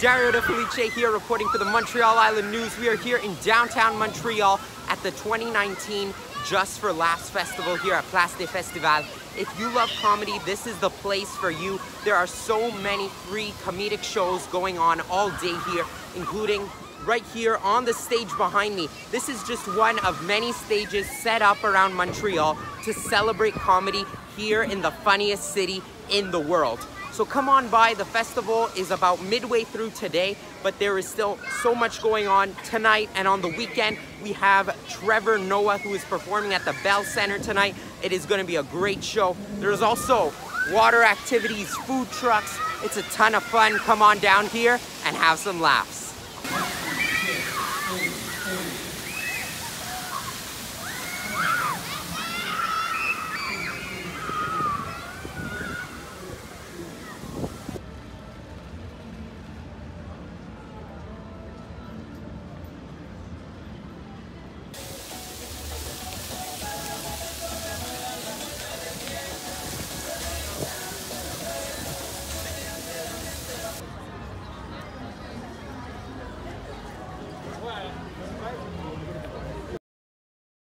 Dario De Felice here reporting for the Montreal Island News. We are here in downtown Montreal at the 2019 Just for Laughs Festival here at Place des Festivals. If you love comedy, this is the place for you. There are so many free comedic shows going on all day here, including right here on the stage behind me. This is just one of many stages set up around Montreal to celebrate comedy here in the funniest city in the world. So come on by. The festival is about midway through today, but there is still so much going on tonight, and on the weekend we have Trevor Noah, who is performing at the Bell Center tonight. It is going to be a great show. There's also water activities, food trucks. It's a ton of fun. Come on down here and have some laughs.